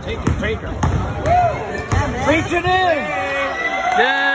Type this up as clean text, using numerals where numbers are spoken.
Take it, take her. Reach it in! Yeah.